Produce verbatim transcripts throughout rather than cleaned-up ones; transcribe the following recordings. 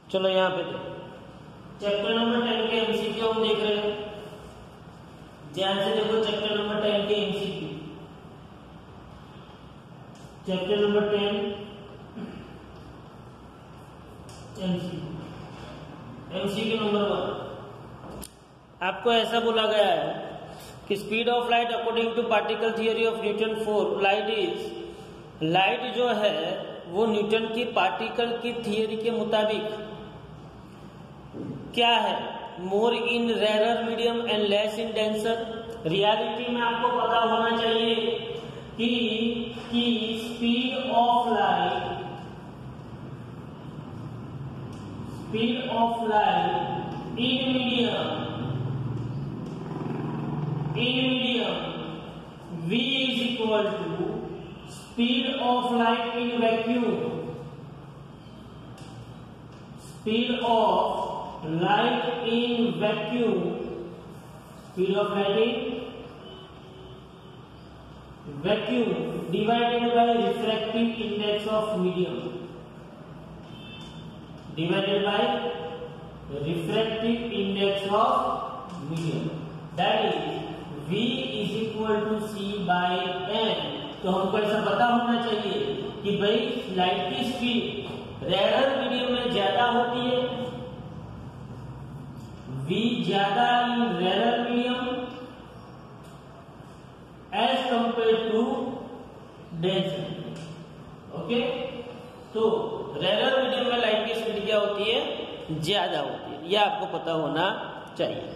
चलो यहाँ पे देखो चैप्टर नंबर टेन के एमसीक्यू हम देख रहे हैं। ध्यान से देखो चैप्टर नंबर टेन के MCQ. Chapter number ten MCQ. MCQ number one, आपको ऐसा बोला गया है कि speed of light according to particle theory of Newton for, light is light जो है वो न्यूटन की पार्टिकल की थियरी के मुताबिक क्या है, more in rare medium and less in denser. Reality में आपको पता होना चाहिए कि कि speed of light speed of light in medium in medium v is equal to speed of light in vacuum, speed of light in vacuum, speed of light in vacuum divided by refractive index of medium, divided by refractive index of medium, that is v is equal to c by n। तो हमको ऐसा पता होना चाहिए कि भाई light की speed rare medium में ज्यादा होती है, v ज्यादा in rare medium as compared to density. Okay, तो रेयर मीडियम में लाइट की स्पीड क्या होती है, ज्यादा होती है, यह आपको पता होना चाहिए।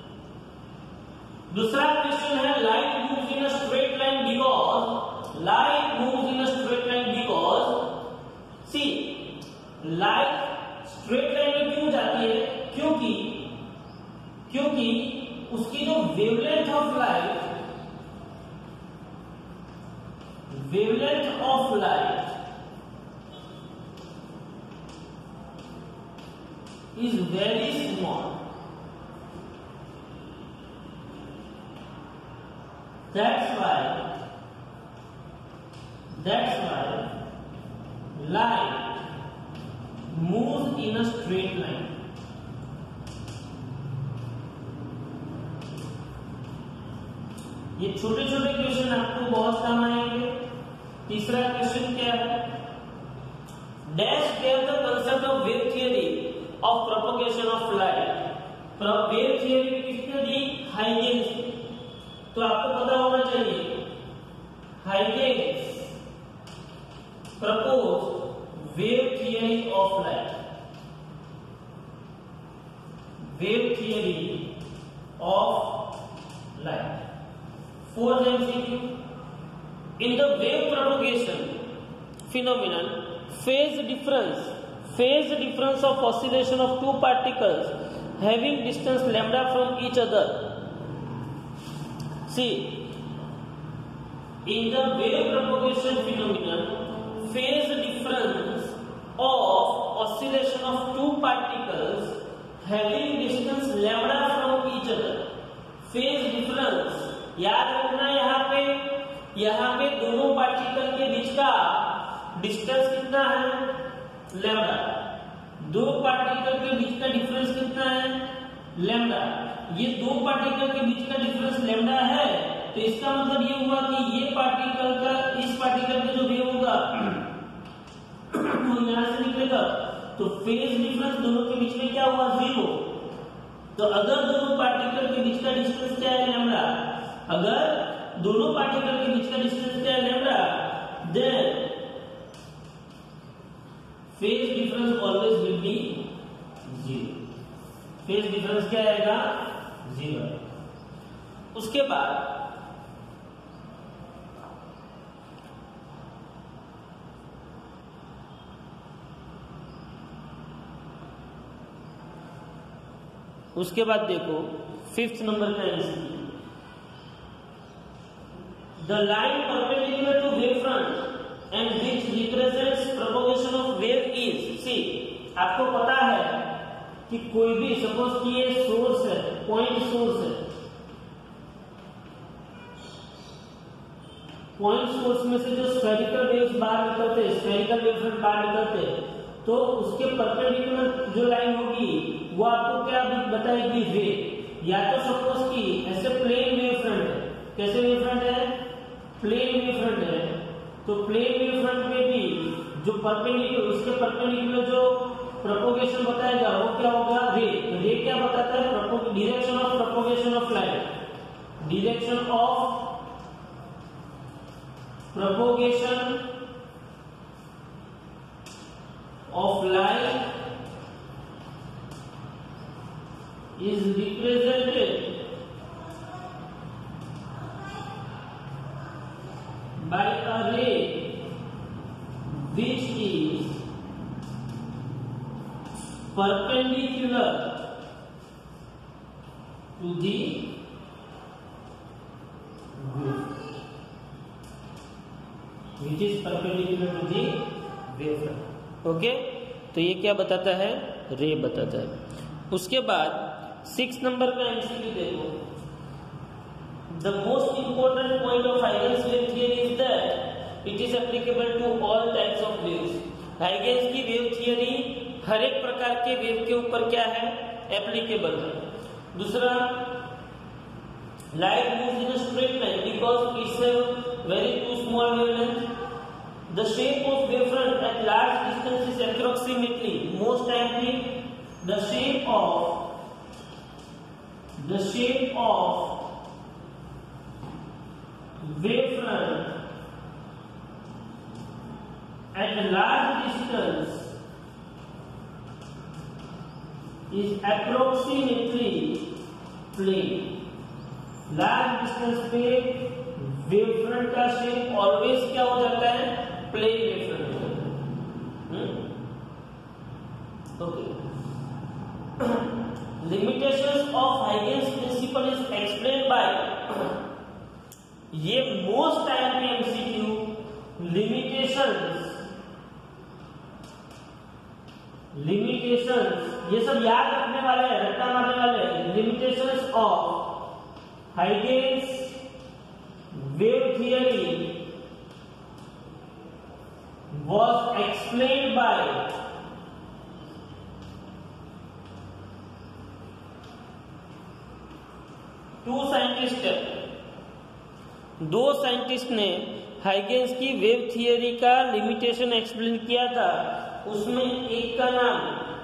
दूसरा क्वेश्चन है light moves in a straight line because light moves in a straight line because see light straight line में क्यों जाती है, क्योंकि क्योंकि उसकी जो wavelength of light wavelength of light is very small. That's why, that's why light moves in a straight line. ये छोटे छोटे क्वेश्चन आपको बहुत काम आएंगे। तीसरा क्वेश्चन क्या है, dash gave the concept of wave theory of propagation of light. Wave theory किसने दी, हाइजेंस। तो आपको पता होना चाहिए Huygens propose wave theory of light, wave theory of light. Fourth MCQ, in the wave propagation phenomenon, phase difference phase difference of oscillation of two particles having distance lambda from each other. See, in the wave propagation phenomenon, phase difference of oscillation of two particles having distance lambda from each other. phase difference याद रखना, यहाँ पे यहाँ पे दोनों particle के बीच का डिस्टेंस कितना है, लैम्डा। दो पार्टिकल के बीच का डिफरेंस कितना है, लैम्डा। ये दो पार्टिकल के बीच का डिफरेंस लैम्डा है, तो इसका मतलब ये हुआ कि ये पार्टिकल का इस पार्टिकल का जो वेव होगा वो यहां से निकलेगा, तो फेज डिफरेंस दोनों के बीच में क्या हुआ, जीरो। तो अगर दोनों पार्टिकल के बीच का डिस्टेंस क्या है, लैम्डा, अगर दोनों पार्टिकल के बीच का डिस्टेंस क्या है, lambda, then phase difference always will be zero. Phase difference क्या आएगा, जीरो। उसके बाद उसके बाद देखो फिफ्थ नंबर का MCQ, the line perpendicular to wave front and which represents propagation of wave is. See, आपको पता है कि कोई भी सपोज कि ये सोर्स है, पॉइंट सोर्स है, पॉइंट सोर्स में से जो स्फेरिकल वेव्स बाहर निकलते हैं, स्फेरिकल वेव्स बाहर निकलते हैं, तो उसके परपेंडिकुलर जो लाइन होगी वो आपको क्या बताएगी, वेव। या तो सपोज कि ऐसे प्लेन वेव फ्रंट है, कैसे वेव फ्रंट है, प्लेन वेव फ्रंट है, तो प्लेन वेव फ्रंट में भी जो परपेंडिकुलर, उसके परपेंडिकुलर जो प्रोपोगेशन बताएगा वो क्या होगा, रे। रे क्या बताता है, direction of propagation of light, direction of propagation of light is represented by a ray which is perpendicular to the wave, which is perpendicular to the wavefront। Okay, तो ये क्या बताता है, रे बताता है। उसके बाद सिक्स नंबर का एमसीक्यू देखो। The most important point of Huygens wave theory is that it is applicable to all types of waves. Huygens की वेव थियरी हर एक प्रकार के वेव के ऊपर क्या है, एप्लीकेबल है। दूसरा, light moves in a straight line because it's have very too small wavelength. The shape of wavefront at large distance is approximately, most timely, the shape of the shape of wavefront at a large distance is approximately plane। large distance पे wavefront का shape always क्या हो जाता है, plane wavefront. Okay, limitations of Huygens principle is explain by, ये most time पे MCQ, limitations limitations ये सब याद रखने वाले हैं, रट्टा मारने वाले हैं। Limitations of Huygens wave theory was explained by two scientists। दो साइंटिस्ट ने हाइगेन्स की वेव थियरी का लिमिटेशन एक्सप्लेन किया था। उसमें एक का नाम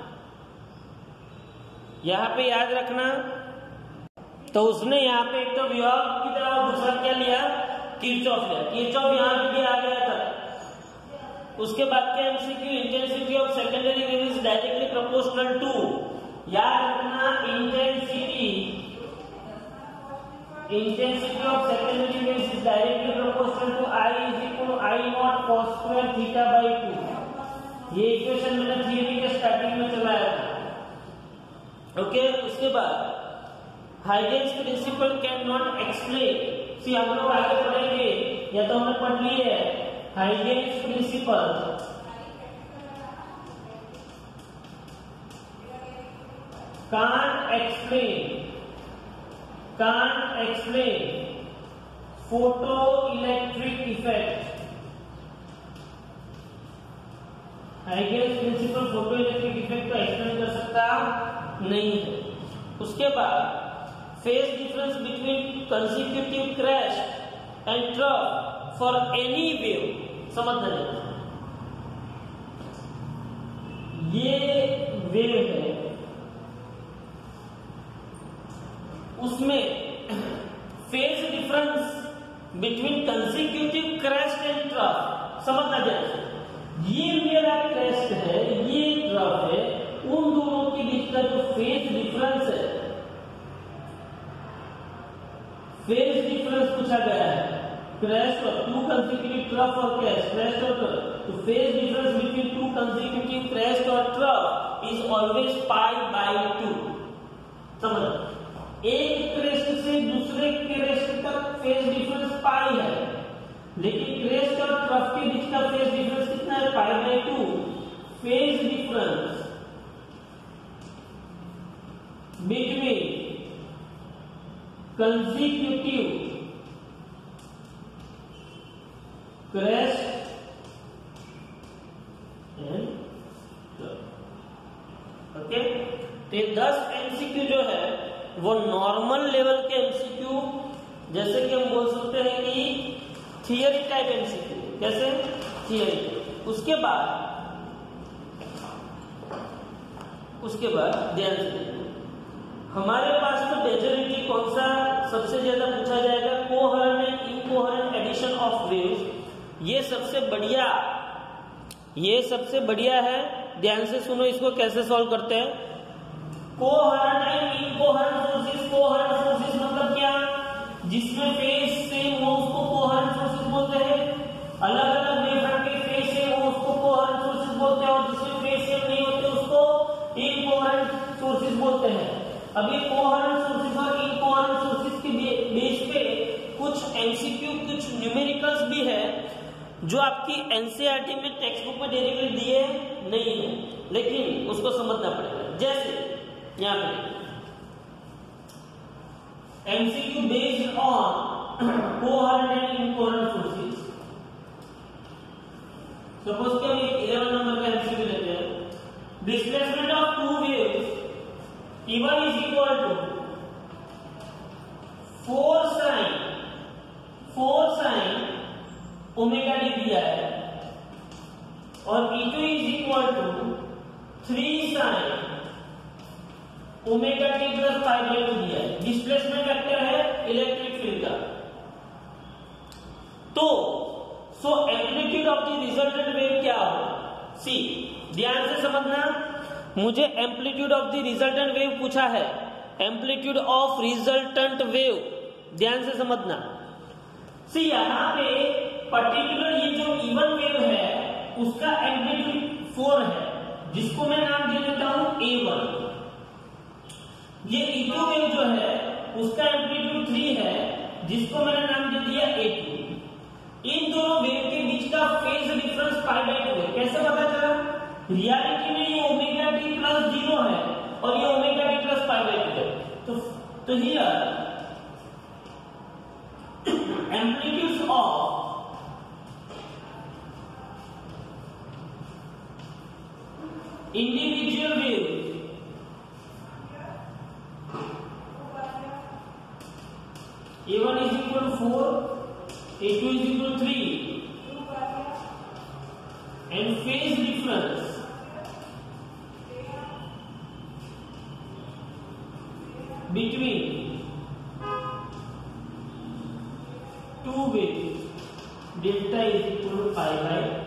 यहां पे याद रखना, तो उसने यहाँ पे एक तो विभव की तरह और दूसरा क्या लिया, किरचॉफ लिया। किरचॉफ यहाँ पे भी आ गया था। उसके बाद के MCQ, intensity of secondary wave is directly proportional to, याद रखना, intensity intensity of secondary wave is directly proportional to I is equal to I naught cos square theta by two. ये इक्वेशन मैंने थियरी के starting में चलाया था। Okay, उसके बाद Huygens principle can not explain, see हम लोग आगे पढ़ेंगे, या तो हमने पढ़ ली है, Huygens principle can't explain can't explain photo electric effect. Huygens principle photo electric effect को एक्सप्लेन कर सकता नहीं है। उसके बाद phase difference between consecutive crest and trough for any wave, समझना है, ये वेव है, उसमें phase difference between consecutive crest and trough समझना चाहिए। ये मेरा क्रेस्ट है, ये ट्रफ है, उन दोनों के बीच का जो फेज डिफरेंस है, फेज डिफरेंस पूछा गया है, क्रेस्ट और टू कंसेक्यूटिव ट्रफ और क्रेस्ट क्रेस्ट और ट्रफ, तो phase difference between two consecutive crest और trough is always pi by two. समझ, एक क्रेस्ट से दूसरे क्रेस्ट तक फेज डिफरेंस पाई है, लेकिन क्रेस्ट और ट्रफ के बीच का फेज डिफरेंस कितना है, pi by two. Phase difference between consecutive crest and trough okay, तो ये दस एमसीक्यू जो है वो नॉर्मल लेवल के एमसीक्यू, जैसे कि हम बोल सकते हैं कि थियरी टाइप एमसीक्यू, कैसे थियरी। उसके बाद उसके बाद ध्यान से हमारे पास तो मेजॉरिटी कौन सा सबसे ज्यादा पूछा जाएगा, coherent and incoherent addition of waves. ये सबसे बढ़िया ये सबसे बढ़िया है। ध्यान से सुनो, इसको कैसे सॉल्व करते हैं। Coherent and incoherent sources, coherent sources मतलब क्या, जिसमें फेज सेम हो उसको कोहेरेंट सोर्सेज बोलते हैं। अलग अलग वेवफ्रंट के फेज सेम हो उसको कोहेरेंट सोर्सेज बोलते हैं, और जिसमें फेज सेम नहीं होते उसको इनकोहेरेंट सोर्सेज बोलते हैं। अब ये कोहेरेंट सोर्सेज और इनकोहेरेंट सोर्सेज के बेस पे कुछ एमसीक्यू, कुछ न्यूमेरिकल्स भी है जो आपकी एनसीईआरटी में टेक्स्ट बुक में डायरेक्टली दिए नहीं है, लेकिन उसको समझना पड़ेगा। जैसे यहाँ पे MCQ based on coherent and incoherent sources. Suppose कि हम इलेवन नंबर का एमसीक्यू लेते हैं, displacement of two waves E one is equal to four sine four sine omega D दिया है, और E two is equal to three sine omega T plus five by two दिया है। Displacement vector है electric field का। तो so amplitude of the resultant wave क्या होगा। सी, ध्यान से समझना, मुझे amplitude of the resultant wave पूछा है, एम्पलीट्यूड ऑफ रिजल्टेंट वेव, ध्यान से समझना। सी, यहां पे पर्टिकुलर ये जो इवन वेव है उसका एम्पलीट्यूड फोर है, जिसको मैं नाम दे देता हूं ए वन। ये ई टू वेव जो है उसका एम्पलीट्यूड थ्री है, जिसको मैंने नाम दे दिया ए टू। इन दोनों वेव के बीच का phase difference pi by two है। कैसे पता चला, रियलिटी में ये ओमेगा टी प्लस जीरो है और ये omega T plus pi by two है। तो तो here amplitudes of individual wave A one is equal to four, A two is equal to three, and phase difference between two waves delta is equal to pi by two.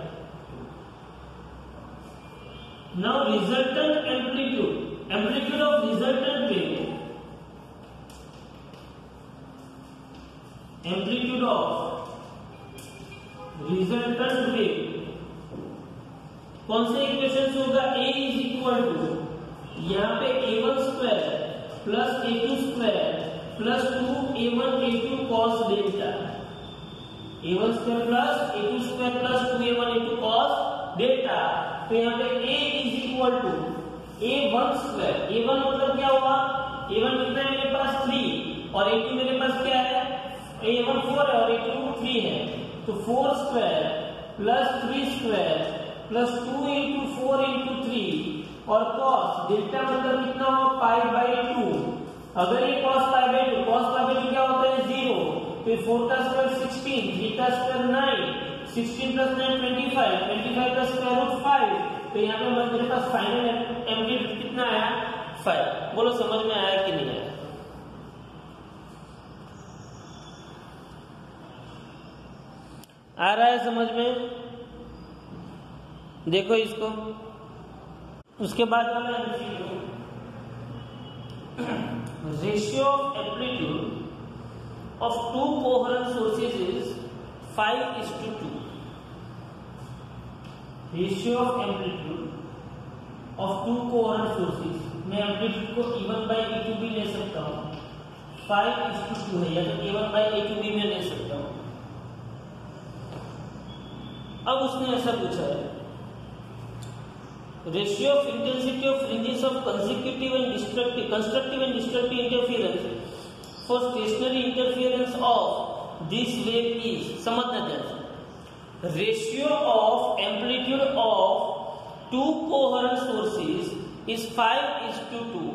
Now resultant amplitude amplitude of resultant wave amplitude of resultant wave कौन से equation से होगा, a is equal to यहाँ पे ए one square plus A two square plus two A one A two cos delta, A one square plus A two square plus two A one A two cos delta. तो यहाँ पे a is equal to A one square, A one मतलब क्या हुआ, ए one कितना है मेरे पास three, और ए टू मेरे पास क्या है, ए वन फोर है और ए टू थ्री है। तो four square plus three square plus two into four into three, और कॉस डेल्टा मतलब कितना हुआ, पाई बाई टू। अगर ये cos pi by two, cos pi by two क्या होता है, जीरो। फिर फोर का स्क्वायर सिक्सटीन, थ्री का square nine, sixteen plus nine twenty five, twenty five का स्क्वायर रूट फाइव। तो यहाँ पे मेरे पास फाइनल एम्पलीट्यूड कितना आया, फाइव। बोलो समझ में आया कि नहीं आया। आ रहा है समझ में, देखो इसको। उसके बाद वाला ratio of amplitude of two coherent sources is five is to two. Ratio of amplitude of two coherent sources, मैं एम्पलीट्यूड को A one by A two भी ले सकता हूँ, फाइव इज टू टू है, या तो ए वन बाई ए टू भी मैं ले सकता हूँ। अब उसने ऐसा पूछा है, ratio of intensity of fringes of consecutive and destructive constructive and destructive interference for stationary interference of this wave is. समझना चाहिए, ratio of amplitude of two coherent sources is five is to two.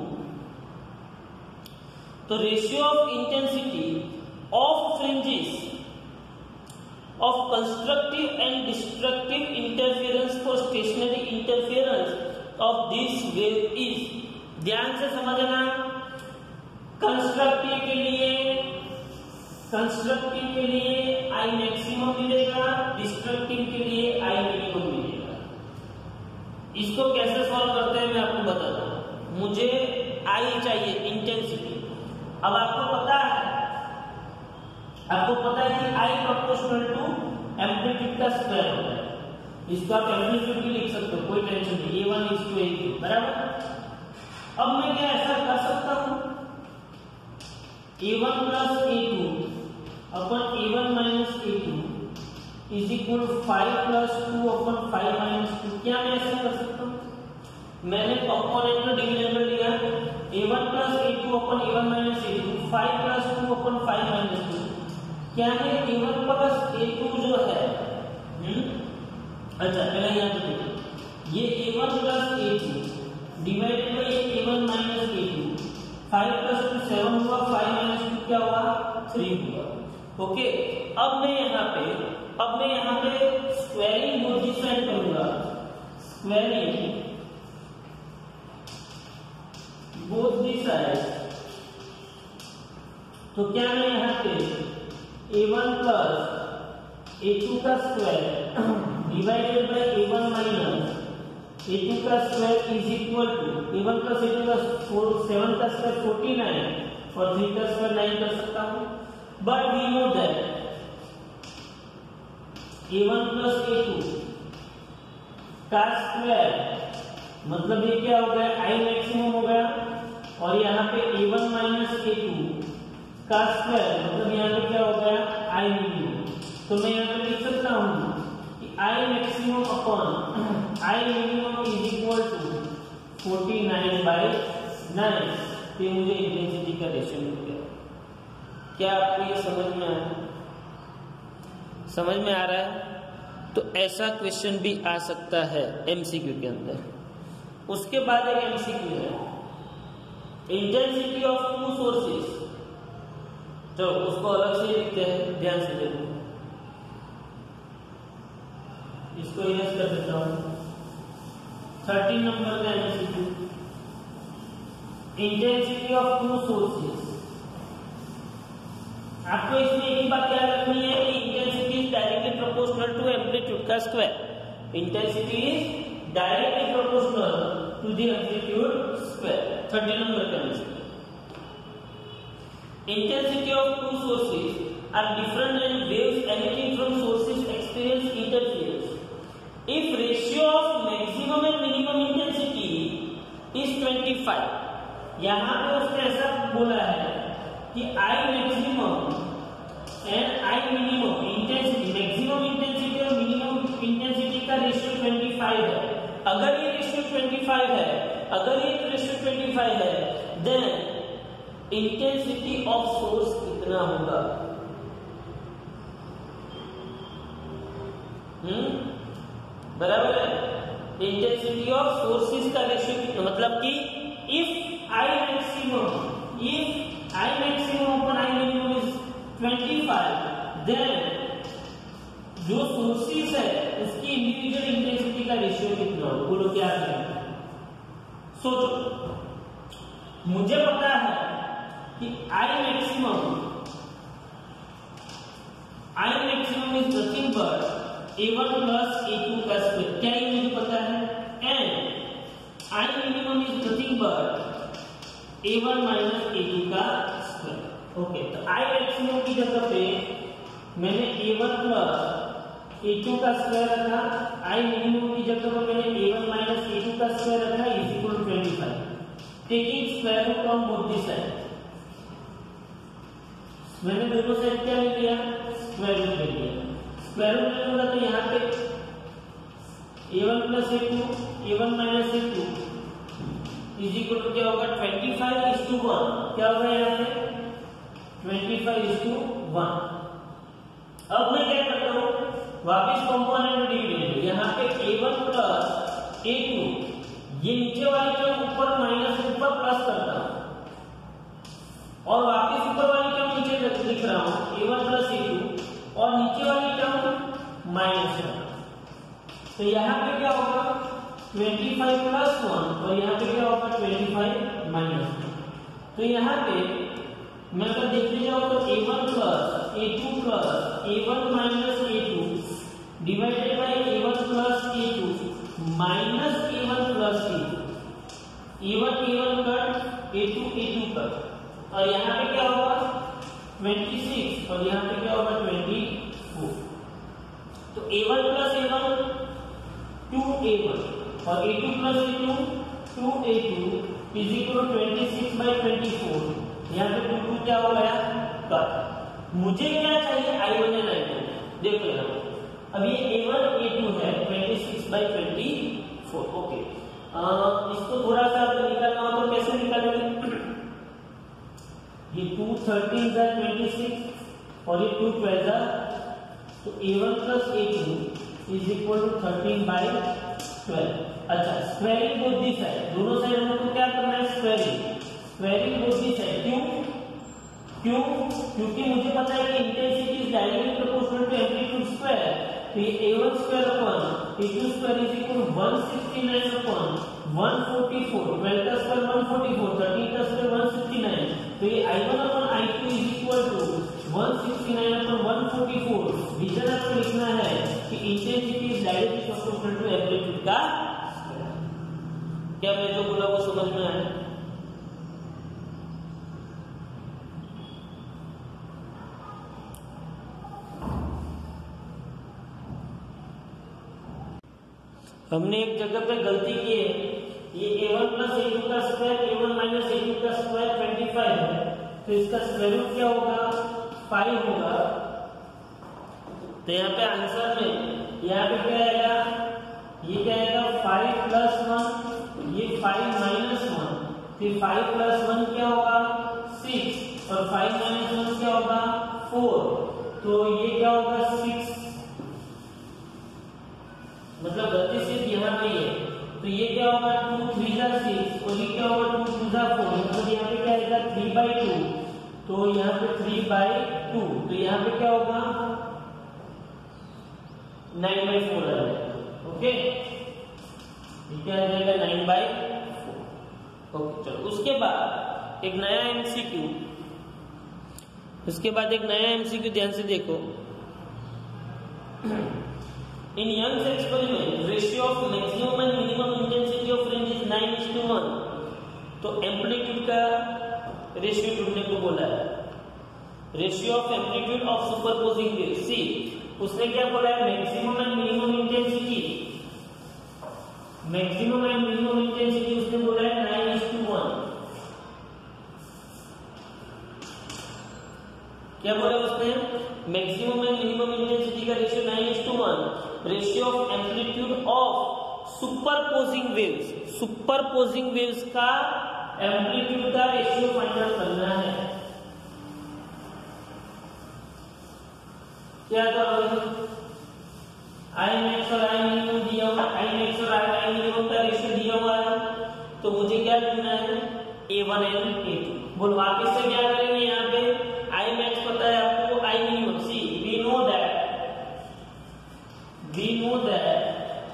तो ratio of intensity of fringes of constructive and destructive interference for stationary interference of this wave is, ध्यान से समझना, constructive के लिए constructive के लिए I maximum मिलेगा, destructive के लिए आई मिनिमम मिलेगा। इसको कैसे सॉल्व करते हैं मैं आपको बताता हूं। मुझे आई चाहिए इंटेंसिटी। अब आपको पता है आपको पता है कि I प्रोपोर्शनल टू एम्पलीट्यूड का स्क्वायर होता है। इसको आप एम्पलीट्यूड भी लिख सकते हो, कोई टेंशन नहीं, A one is to A two, बराबर। अब मैं क्या ऐसा कर सकता हूं, ए one plus A two upon A one minus A two is equal five plus two upon five minus two. क्या मैं ऐसा कर सकता हूं, मैंने कंपोनेंट में डिविडेंड लिया a one plus A two upon A one minus A two, five plus two upon five minus two. क्या है a one plus A two जो है, हम्म अच्छा पहले यहाँ पे देखिए, ये a one plus A two divided by a one minus A two, five plus two seven हुआ, फाइव माइनस टू क्या हुआ, थ्री हुआ। ओके, अब मैं यहाँ पे अब मैं यहाँ पे स्क्वायरिंग बोथ दी साइड करूंगा, स्क्वायरिंग बोथ दी साइड। तो क्या मैं यहाँ पे ए वन प्लस ए टू का square divided by a one minus A two का square is equal to A one plus A two का सेवन का स्क्वायर फोर्टी नाइन और थ्री का स्क्वायर नाइन कर सकता हूं। But we know that a one plus A two का square मतलब ये क्या हो गया, आई मैक्सिमम हो गया, और यहाँ पे ए वन माइनस ए टू का स्क्वायर मतलब यहाँ पे क्या हो गया, आई मिनिमम। तो मैं यहाँ पे लिख सकता हूँ कि I maximum upon I minimum is equal to forty nine by nine. तो मुझे इंटेंसिटी का रेशियो मिल गया। क्या आपको ये समझ में आया समझ में आ रहा है? तो ऐसा क्वेश्चन भी आ सकता है एमसीक्यू के अंदर। उसके बाद एक एमसीक्यू है, इंटेंसिटी ऑफ टू सोर्सेस। तो उसको अलग से लिखते हैं, ध्यान से देखो, इसको इरेज कर देता हूं। थर्टीन नंबर का MCQ, intensity of two sources. आपको इसमें एक ही बात याद रखनी है कि intensity is directly proportional to amplitude का square. Intensity is directly proportional to the amplitude square. Thirteen number का MCQ, intensity of two sources are different and waves emitting from sources experience interference. If ratio of maximum and minimum intensity is twenty-five, यहाँ पे उसने ऐसा बोला है कि I maximum and I minimum intensity, maximum intensity और minimum intensity का ratio पच्चीस है। अगर ये रेशियो पच्चीस है अगर ये रेशियो पच्चीस है then इंटेंसिटी ऑफ सोर्स कितना होगा? हम्म बराबर है, इंटेंसिटी ऑफ सोर्सेस का रेशियो कितना, मतलब कि if I maximum if I maximum upon I minimum is पच्चीस, देन जो सोर्सेस है उसकी इंडिविजुअल इंटेंसिटी का रेशियो कितना होगा? बोलो क्या करें? सोचो, मुझे पता है कि I maximum I maximum is nothing but a one plus a two का स्क्वायर, क्या ये मुझे पता है, and I minimum is nothing but a one minus a two का स्क्वायर। ओके, तो I maximum की जगह पे मैंने a one plus a two का स्क्वायर रखा, I minimum की जगह पे मैंने a one minus a two का स्क्वायर रखा इज इक्वल टू पच्चीस। Taking square root from both the side, मैंने दोनों साइड क्या ले लिया, स्क्वायर रूट ले लिया। स्क्वायर रूट ले लूंगा तो यहाँ पे ए one plus A two A one minus A two is equal to क्या होगा, पच्चीस इज टू वन। क्या होगा यहाँ पे, पच्चीस इज टू वन। अब मैं क्या करता हूँ, वापिस कंपोनेंट डिविडेंड, यहाँ पे ए वन प्लस ए टू ये नीचे वाली टर्म ऊपर माइनस ऊपर प्लस करता हूं और वापस ऊपर वाली टर्म नीचे लिख रहा हूं ए वन प्लस ए टू और नीचे वाली टर्म माइनस है। तो यहाँ पे क्या होगा पच्चीस प्लस वन और यहाँ पे क्या होगा पच्चीस माइनस वन। तो यहाँ पे मैं अगर देखते जाओ तो ए one plus A two plus a one minus A two divided by a one plus A two minus a one plus A two. A one a one cut a two A two cut और यहाँ पे क्या होगा छब्बीस और यहाँ पे क्या होगा चौबीस। तो ए one plus a one two A one और a two plus A two two A two is equal to छब्बीस बाई चौबीस। यहाँ पे टू टू क्या हो गया कट। मुझे क्या चाहिए I one and I two. देख लेना अब ये ए वन ए टू है छब्बीस बाई चौबीस। ओके इसको थोड़ा सा अगर निकालना हो तो कैसे निकालेंगे। ये टू थर्टीन जा ट्वेंटी सिक्स और ये टू ट्वेल्व जा तो ए one plus A two is equal to thirteen by twelve. अच्छा स्क्वायरिंग बोथ दी साइड, दोनों साइड हमको क्या करना है squaring. Squaring both the side क्यों क्यों क्योंकि मुझे पता है कि intensity is directly proportional to amplitude square. तो ये a one square upon a two square is equal to one sixty nine upon one forty four. Twelve का square one forty four, thirteen का स्क्वायर वन सिक्सटी नाइन। तो ये I one upon I two is equal to one sixty nine upon one forty four. Reason आपको लिखना है कि intensity is directly proportional to amplitude का। क्या मैं जो बोला वो समझ में आया। हमने एक जगह पे गलती की है। ये a one plus A two का स्क्वायर ए वन माइनस ए टू का स्क्वायर पच्चीस है तो इसका स्क्वायर रूट क्या होगा फाइव होगा। तो यहाँ पे आंसर में यहाँ पे क्या आएगा ये क्या आएगा फाइव प्लस वन ये फाइव माइनस वन। फिर फाइव प्लस वन क्या होगा सिक्स और फाइव माइनस वन क्या होगा फोर। तो ये क्या होगा सिक्स मतलब गलती सिर्फ यहाँ पे है। तो ये क्या होगा टू थ्री जा सिक्स और ये क्या होगा टू टू जा फोर मतलब यहाँ पे क्या आएगा थ्री बाई टू। तो यहाँ पे थ्री बाई टू तो यहाँ पे क्या होगा नाइन बाई फोर आ जाएगा। ओके क्या आ जाएगा नाइन बाई फोर। ओके चलो उसके बाद एक नया एमसीक्यू उसके बाद एक नया एमसीक्यू ध्यान से देखो। In Young's experiment, ratio of maximum and minimum intensity of range is nine is to one। तो एम्पलीट्यूड का रेशियो ढूंढने को बोला है। Ratio of amplitude of superposing wave. See उसने क्या बोला है maximum and minimum intensity. Maximum and minimum intensity उसने बोला है नाइन इज टू वन। क्या बोला उसने मैक्सिमम एंड मिनिमम इंटेंसिटी का ratio nine is to one. Ratio of amplitude of superposing waves. Superposing waves का एम्पलीट्यूड का रेशियो फाइंड आउट करना है। क्या करोगे आई मैक्स और आई मिनिमम दिया हुआ आई मैक्स और आई आई मिनिमम का रेशियो दिया हुआ है। तो मुझे क्या ढूंढना है a one and a two. बोल वापिस से क्या करेंगे यहाँ पे आई मैक्स पता है आपको I minimum. See we know that we know that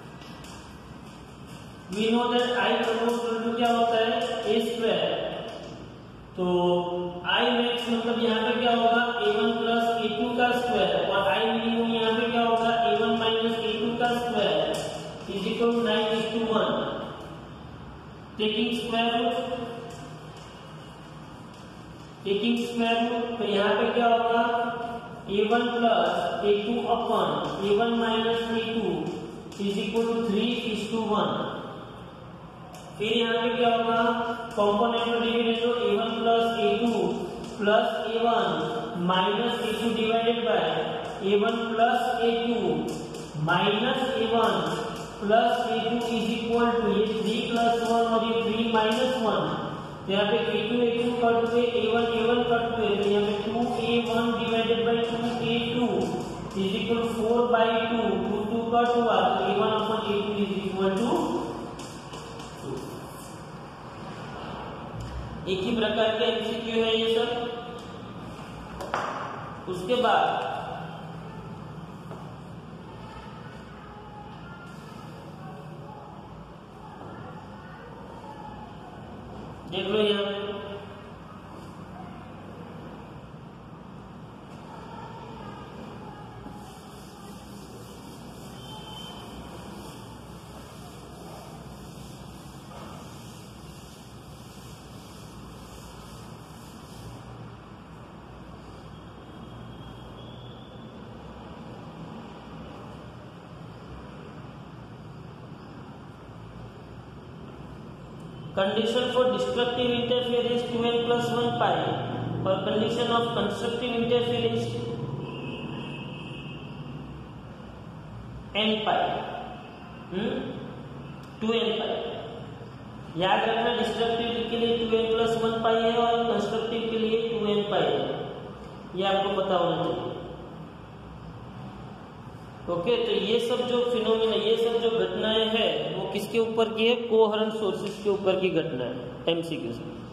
we know that I proportional to क्या होता है a square। तो I max मतलब यहाँ पे क्या होगा a one plus A two का स्क्वायर और I minimum यहाँ पे क्या होगा a one minus A two का square is equal to nine is to one. Taking square root taking square root तो यहाँ पे क्या होगा a one plus A two upon a one minus A two is equal to three is to one. फिर यहाँ पे क्या होगा कॉम्पोनेंट में डिवाइडेड तो ए one plus A two plus a one minus A two divided by a one plus A two minus a one plus A two is equal to ये three plus one और ये three minus one. तो यहाँ पे a two A two cut हुए a one a one cut हुए तो यहाँ पे two A one divided by two A two is equal to four by two two to cut हुआ तो ए one upon a two is equal to एक ही प्रकार के एमसीक्यू है ये सब। उसके बाद देख लो यहाँ पे condition for destructive interference two n plus one pi और condition of constructive interference n pi hmm two n pi। याद रखना डिस्ट्रक्टिव के लिए two n plus one pi है और कंस्ट्रक्टिव के लिए टू एन पाई है, ये आपको पता होना चाहिए। ओके, तो ये सब जो फिनोमिना, ये सब जो घटनाएं हैं वो किसके ऊपर की है? कोहेरेंट सोर्सेज के ऊपर की घटना है एमसीक्यू से।